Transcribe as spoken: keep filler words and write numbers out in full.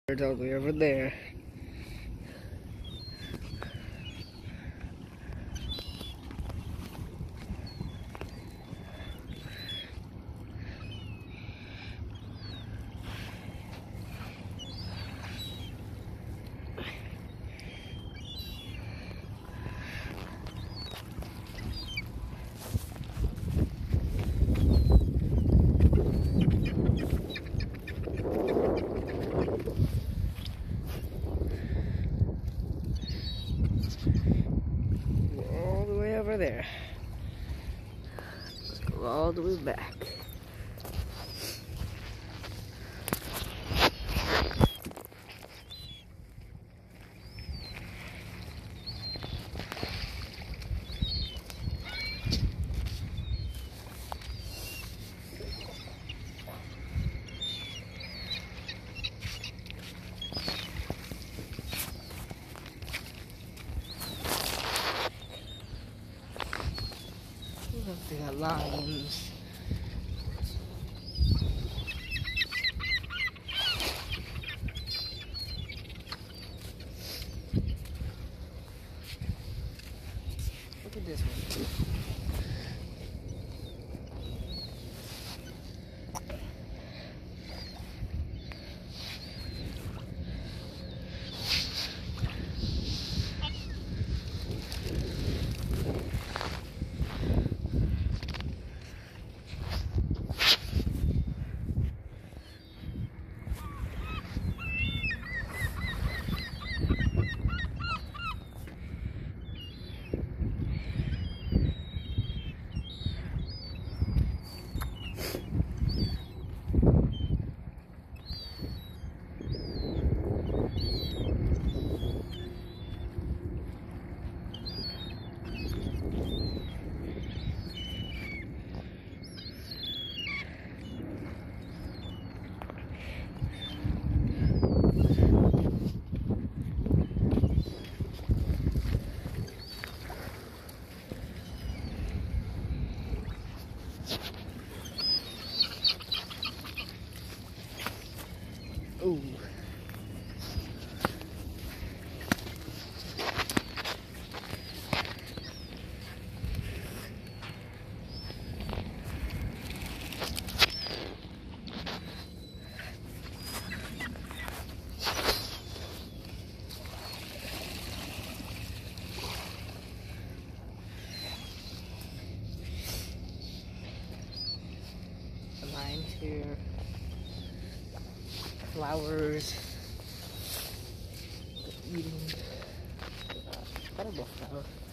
It's all the way over there. All the way over there. Let's go all the way back. They got lions. Look at this one. Ooh. The lines here. Flowers. Eating. Uh, edible flower.